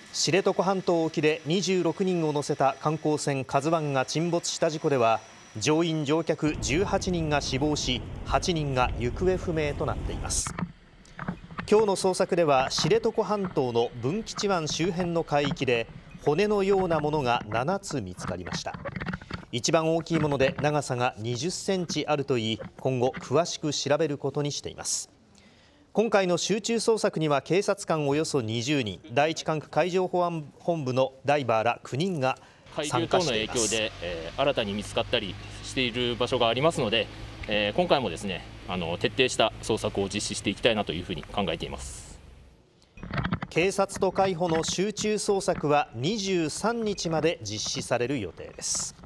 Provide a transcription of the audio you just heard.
知床半島沖で26人を乗せた観光船ＫＡＺＵＩが沈没した事故では、乗員乗客18人が死亡し、8人が行方不明となっています。今日の捜索では、知床半島の文吉湾周辺の海域で骨のようなものが7つ見つかりました。一番大きいもので長さが20センチあるといい、今後詳しく調べることにしています。今回の集中捜索には警察官およそ20人、第一管区海上保安本部のダイバーら9人が参加しています。 海流等の影響で、新たに見つかったりしている場所がありますので、今回もですね、徹底した捜索を実施していきたいなというふうに考えています。 警察と海保の集中捜索は23日まで実施される予定です。